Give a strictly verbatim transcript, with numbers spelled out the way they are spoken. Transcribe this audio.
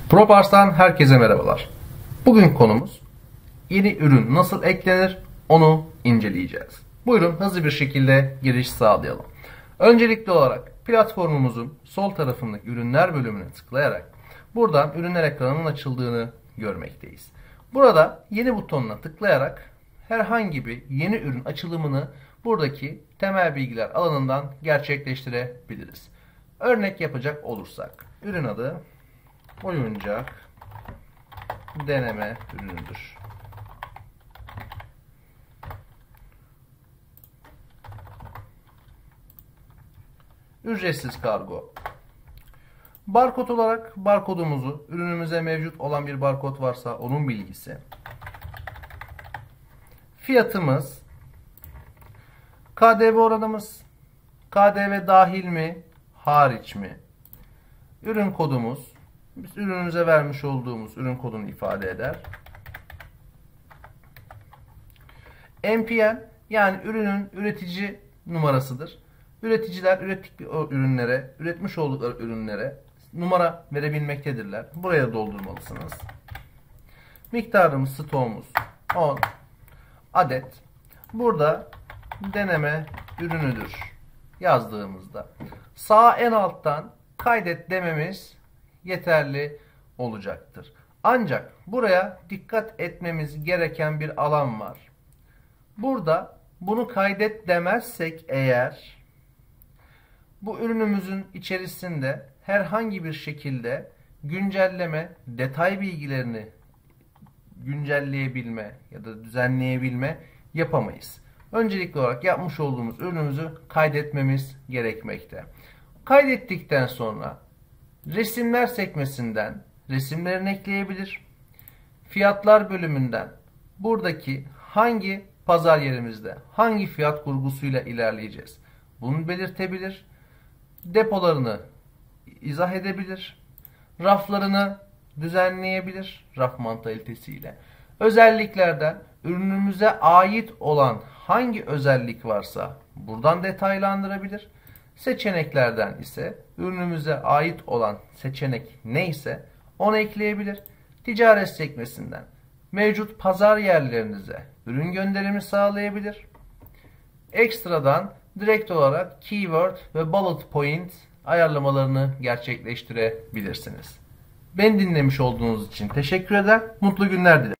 ProPars'tan herkese merhabalar. Bugün konumuz yeni ürün nasıl eklenir onu inceleyeceğiz. Buyurun hızlı bir şekilde giriş sağlayalım. Öncelikli olarak platformumuzun sol tarafındaki ürünler bölümüne tıklayarak buradan ürünler ekranının açıldığını görmekteyiz. Burada yeni butonuna tıklayarak herhangi bir yeni ürün açılımını buradaki temel bilgiler alanından gerçekleştirebiliriz. Örnek yapacak olursak ürün adı oyuncak deneme ürünüdür. Ücretsiz kargo. Barkod olarak barkodumuzu, ürünümüze mevcut olan bir barkod varsa onun bilgisi. Fiyatımız, K D V oranımız, K D V dahil mi, hariç mi? Ürün kodumuz, biz ürünümüze vermiş olduğumuz ürün kodunu ifade eder. M P N yani ürünün üretici numarasıdır. Üreticiler ürettikleri ürünlere, üretmiş oldukları ürünlere numara verebilmektedirler. Buraya doldurmalısınız. Miktarımız, stoğumuz on adet. Burada deneme ürünüdür yazdığımızda sağ en alttan kaydet dememiz yeterli olacaktır. Ancak buraya dikkat etmemiz gereken bir alan var. Burada bunu kaydet demezsek eğer bu ürünümüzün içerisinde herhangi bir şekilde güncelleme, detay bilgilerini güncelleyebilme ya da düzenleyebilme yapamayız. Öncelikli olarak yapmış olduğumuz ürünümüzü kaydetmemiz gerekmekte. Kaydettikten sonra resimler sekmesinden resimlerini ekleyebilir. Fiyatlar bölümünden buradaki hangi pazar yerimizde hangi fiyat kurgusuyla ilerleyeceğiz bunu belirtebilir. Depolarını izah edebilir. Raflarını düzenleyebilir raf mantalitesiyle. Özelliklerden ürünümüze ait olan hangi özellik varsa buradan detaylandırabilir. Seçeneklerden ise ürünümüze ait olan seçenek neyse onu ekleyebilir. Ticaret sekmesinden mevcut pazar yerlerinize ürün gönderimi sağlayabilir. Ekstradan direkt olarak keyword ve bullet point ayarlamalarını gerçekleştirebilirsiniz. Beni dinlemiş olduğunuz için teşekkür eder. Mutlu günler dilerim.